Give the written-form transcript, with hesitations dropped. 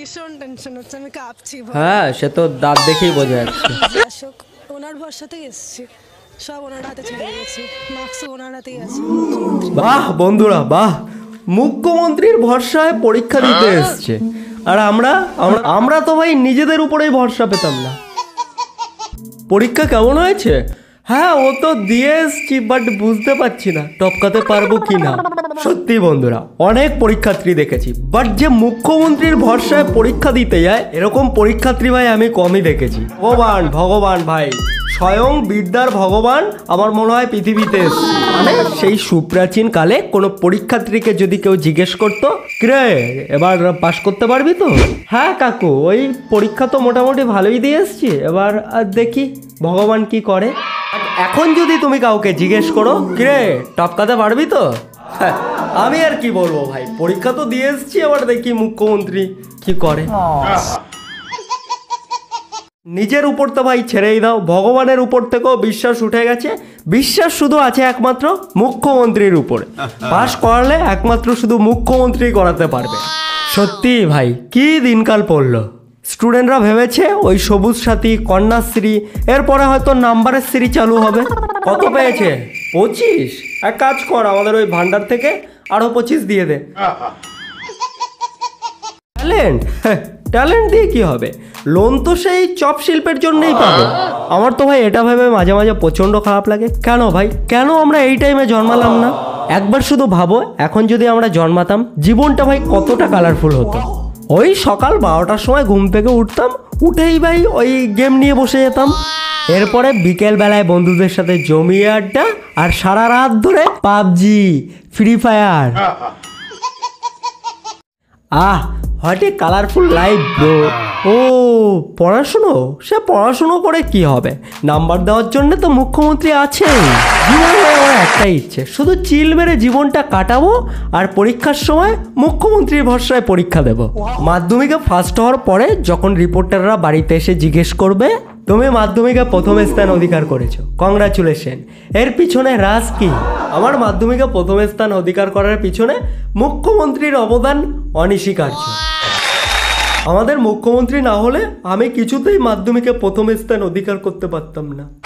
ভীষণ টেনশন হচ্ছে, আমি কাঁপছি। হ্যাঁ, সে তো দাঁত দেখেই বোঝা যাচ্ছে। শাসক ওনার ভরসাতেই এসেছি, সব ওনার হাতে ছেড়ে দিয়েছি, মার্কসও ওনার হাতেই আছে। বাহ বন্ধুরা বাহ, মুখ্যমন্ত্রীর ভরসায় পরীক্ষা দিতে এসছে, আর আমরা আমরা তো ভাই নিজেদের উপরেই ভরসা পেতাম না। পরীক্ষা কেমন হয়েছে? হ্যাঁ, ও তো দিয়ে এসছি, বাট বুঝতে পারছি না টপকাতে পারবো কি না। সত্যি বন্ধুরা, অনেক পরীক্ষার্থী দেখেছি, বাট যে মুখ্যমন্ত্রীর ভরসায় পরীক্ষা দিতে যায় এরকম পরীক্ষার্থী ভাই আমি কমই দেখেছি। ভগবান ভাই, স্বয়ং বিদ্যার ভগবান আমার মনে হয় পৃথিবীতে এসছে। মানে সেই সুপ্রাচীন কালে কোনো পরীক্ষার্থীকে যদি কেউ জিজ্ঞেস করতো, কিরে এবার পাশ করতে পারবি তো? হ্যাঁ কাকু, ওই পরীক্ষা তো মোটামুটি ভালোই দিয়ে এসছি, এবার দেখি ভগবান কি করে। এখন যদি তুমি কাউকে জিজ্ঞেস করো, কিরে টপকাতে পারবি তো? আমি আর কি বলবো ভাই, পরীক্ষা তো দিয়ে এসছি, এবার দেখি মুখ্যমন্ত্রী কি করে। নিজের উপর তো ভাই ছেড়েই দাও, ভগবানের উপর থেকেও বিশ্বাস উঠে গেছে। বিশ্বাস শুধু আছে একমাত্র মুখ্যমন্ত্রীর উপরে। পাশ করালে একমাত্র শুধু মুখ্যমন্ত্রী করাতে পারবে। সত্যি ভাই, কি দিনকাল পড়লো। স্টুডেন্টরা ভেবেছে ওই সবুজ সাথী, কন্যাশ্রী, এরপরে হয়তো নাম্বারের শ্রী চালু হবে। কত পেয়েছে? 25। এক কাজ কর, আমাদের ওই ভান্ডার থেকে আরো 25 দিয়ে দে। ট্যালেন্ট? ট্যালেন্ট দিয়ে কি হবে? লোন তো সেই চপ শিল্পের জন্যই পাবে। আমার তো ভাই এটা ভেবে মাঝে মাঝে প্রচণ্ড খারাপ লাগে। কেন ভাই, কেন আমরা এই টাইমে জন্মালাম না? একবার শুধু ভাবো, এখন যদি আমরা জন্মাতাম, জীবনটা ভাই কতটা কালারফুল হতো। ওই সকাল 12টার সময় ঘুম থেকে উঠতাম, উঠেই ভাই ওই গেম নিয়ে বসে যেতাম। এরপরে বিকেল বেলায় বন্ধুদের সাথে জমিয়ে আড্ডা, আর সারা রাত ধরে PUBG, free fire. What a colourful life bro. ও পড়াশুনো? সে পড়াশুনো করে কি হবে? নাম্বার দেওয়ার জন্য তো মুখ্যমন্ত্রী আছে। জীবনে আমার একটাই ইচ্ছে, শুধু চিল মেরে জীবনটা কাটাবো, আর পরীক্ষার সময় মুখ্যমন্ত্রীর ভরসায় পরীক্ষা দেব। মাধ্যমিকে ফার্স্ট হওয়ার পরে যখন রিপোর্টাররা বাড়িতে এসে জিজ্ঞেস করবে, তুমি মাধ্যমিকে প্রথম স্থান অধিকার করেছো, কংগ্রাচুলেশন, এর পিছনে রাজ কি? আমার মাধ্যমিকে প্রথম স্থান অধিকার করার পিছনে মুখ্যমন্ত্রীর অবদান অনস্বীকার্য। আমাদের মুখ্যমন্ত্রী না হলে আমি কিছুতেই মাধ্যমিকে প্রথম স্থান অধিকার করতে পারতাম না।